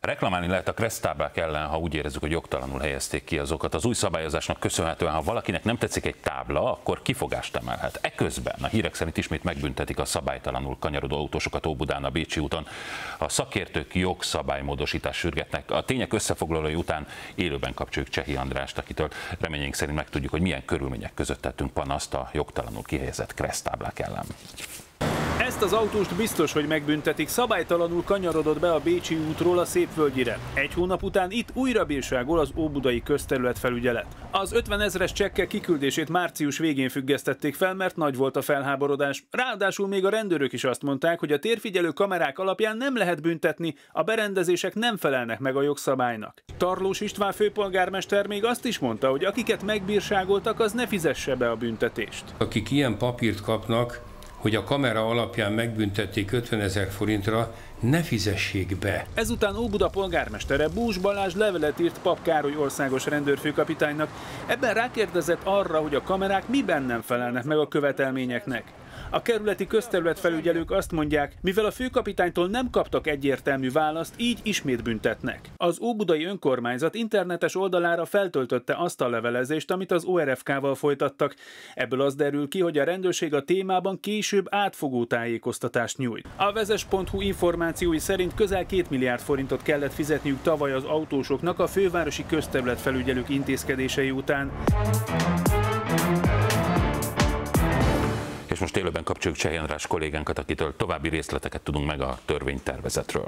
Reklamálni lehet a kereszttáblák ellen, ha úgy érezzük, hogy jogtalanul helyezték ki azokat. Az új szabályozásnak köszönhetően, ha valakinek nem tetszik egy tábla, akkor kifogást emelhet. Eközben a hírek szerint ismét megbüntetik a szabálytalanul kanyarodó autósokat Óbudán, a Bécsi úton. A szakértők jogszabálymódosítást sürgetnek. A tények összefoglalói után élőben kapcsoljuk Csehi Andrást, akitől reményeink szerint megtudjuk, hogy milyen körülmények között tettünk panaszt a jogtalanul kihelyezett kereszttáblák ellen. Ezt az autóst biztos, hogy megbüntetik, szabálytalanul kanyarodott be a Bécsi útról a Szépvölgyire. Egy hónap után itt újra bírságol az óbudai közterületfelügyelet. Az 50 000-es csekke kiküldését március végén függesztették fel, mert nagy volt a felháborodás. Ráadásul még a rendőrök is azt mondták, hogy a térfigyelő kamerák alapján nem lehet büntetni, a berendezések nem felelnek meg a jogszabálynak. Tarlós István főpolgármester még azt is mondta, hogy akiket megbírságoltak, az ne fizesse be a büntetést. Akik ilyen papírt kapnak, hogy a kamera alapján megbüntették 50 000 forintra, ne fizessék be. Ezután Óbuda polgármestere Bús Balázs levelet írt Pap Károly országos rendőrfőkapitánynak. Ebben rákérdezett arra, hogy a kamerák miben nem felelnek meg a követelményeknek. A kerületi közterületfelügyelők azt mondják, mivel a főkapitánytól nem kaptak egyértelmű választ, így ismét büntetnek. Az óbudai önkormányzat internetes oldalára feltöltötte azt a levelezést, amit az ORFK-val folytattak. Ebből az derül ki, hogy a rendőrség a témában később átfogó tájékoztatást nyújt. A vezes.hu információi szerint közel 2 milliárd forintot kellett fizetniük tavaly az autósoknak a fővárosi közterületfelügyelők intézkedései után. És most élőben kapcsoljuk Csehi András kollégánkat, akitől további részleteket tudunk meg a törvénytervezetről.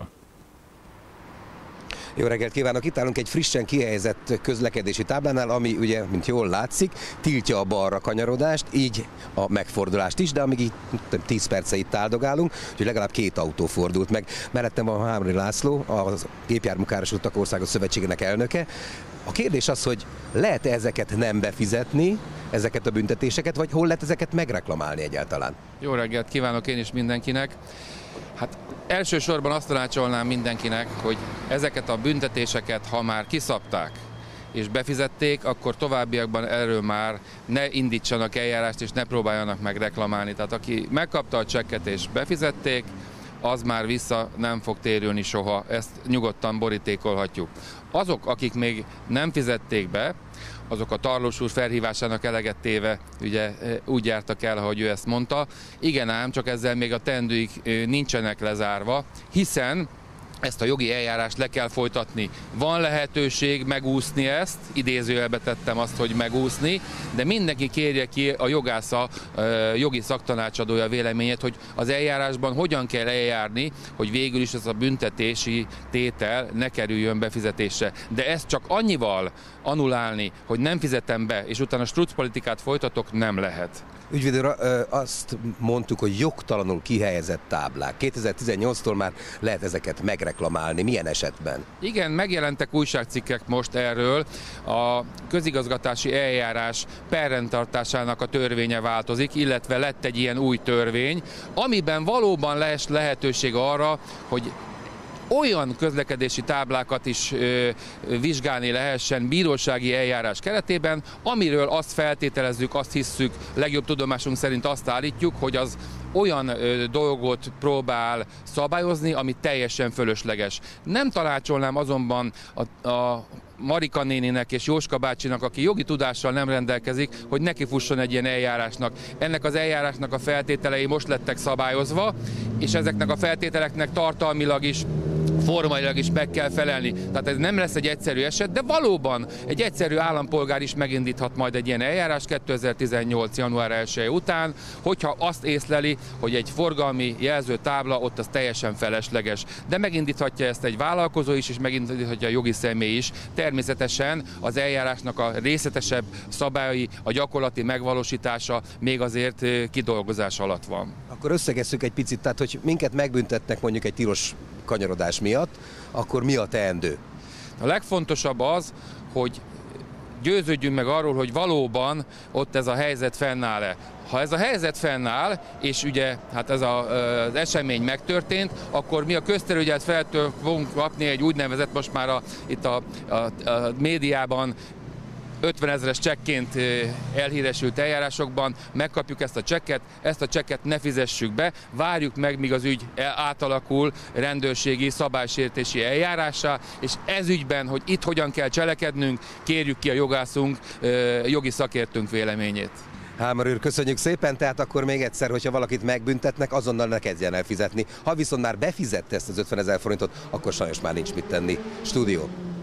Jó reggelt kívánok! Itt állunk egy frissen kihelyezett közlekedési táblánál, ami ugye, mint jól látszik, tiltja a balra kanyarodást, így a megfordulást is, de amíg itt 10 perce itt áldogálunk, úgyhogy legalább 2 autó fordult meg. Mellettem van Hámori László, a Gépjárműkáros Utak Országos Szövetségének elnöke. A kérdés az, hogy lehet-e ezeket nem befizetni, ezeket a büntetéseket, vagy hol lehet ezeket megreklamálni egyáltalán? Jó reggelt kívánok én is mindenkinek! Hát elsősorban azt tanácsolnám mindenkinek, hogy ezeket a büntetéseket, ha már kiszabták és befizették, akkor továbbiakban erről már ne indítsanak eljárást és ne próbáljanak meg reklamálni. Tehát aki megkapta a csekket és befizették, az már vissza nem fog térülni soha. Ezt nyugodtan borítékolhatjuk. Azok, akik még nem fizették be, azok a Tarlós úr felhívásának eleget téve ugye úgy jártak el, ahogy ő ezt mondta. Igen ám, csak ezzel még a teendőik nincsenek lezárva, hiszen ezt a jogi eljárást le kell folytatni. Van lehetőség megúszni ezt, idézőjelbe tettem azt, hogy megúszni, de mindenki kérje ki a jogásza, jogi szaktanácsadója véleményét, hogy az eljárásban hogyan kell eljárni, hogy végül is ez a büntetési tétel ne kerüljön befizetésre. De ezt csak annyival annulálni, hogy nem fizetem be, és utána struccpolitikát folytatok, nem lehet. Ügyvéd úr, azt mondtuk, hogy jogtalanul kihelyezett táblák. 2018-tól már lehet ezeket megreklamálni. Milyen esetben? Igen, megjelentek újságcikkek most erről. A közigazgatási eljárás perrendtartásának a törvénye változik, illetve lett egy ilyen új törvény, amiben valóban lesz lehetőség arra, hogy olyan közlekedési táblákat is vizsgálni lehessen bírósági eljárás keretében, amiről azt feltételezzük, azt hisszük, legjobb tudomásunk szerint azt állítjuk, hogy az olyan dolgot próbál szabályozni, ami teljesen fölösleges. Nem tanácsolnám azonban a Marika néninek és Jóska bácsinak, aki jogi tudással nem rendelkezik, hogy neki fusson egy ilyen eljárásnak. Ennek az eljárásnak a feltételei most lettek szabályozva, és ezeknek a feltételeknek tartalmilag is, formailag is meg kell felelni. Tehát ez nem lesz egy egyszerű eset, de valóban egy egyszerű állampolgár is megindíthat majd egy ilyen eljárás 2018. január 1 után, hogyha azt észleli, hogy egy forgalmi jelzőtábla ott az teljesen felesleges. De megindíthatja ezt egy vállalkozó is, és megindíthatja a jogi személy is. Természetesen az eljárásnak a részletesebb szabályi, a gyakorlati megvalósítása még azért kidolgozás alatt van. Akkor összegesszük egy picit, tehát hogy minket megbüntetnek mondjuk egy tilos kanyarodás miatt, akkor mi a teendő? A legfontosabb az, hogy győződjünk meg arról, hogy valóban ott ez a helyzet fennáll-e. Ha ez a helyzet fennáll, és ugye hát ez az esemény megtörtént, akkor mi a közterület fogunk kapni egy úgynevezett, most már itt a médiában 50 000-es csekként elhíresült eljárásokban megkapjuk ezt a csekket ne fizessük be, várjuk meg, míg az ügy átalakul rendőrségi szabálysértési eljárássá, és ez ügyben, hogy itt hogyan kell cselekednünk, kérjük ki a jogászunk, jogi szakértőnk véleményét. Hámor úr, köszönjük szépen, tehát akkor még egyszer, hogyha valakit megbüntetnek, azonnal ne kezdjen el fizetni. Ha viszont már befizette ezt az 50 000 forintot, akkor sajnos már nincs mit tenni. Stúdió.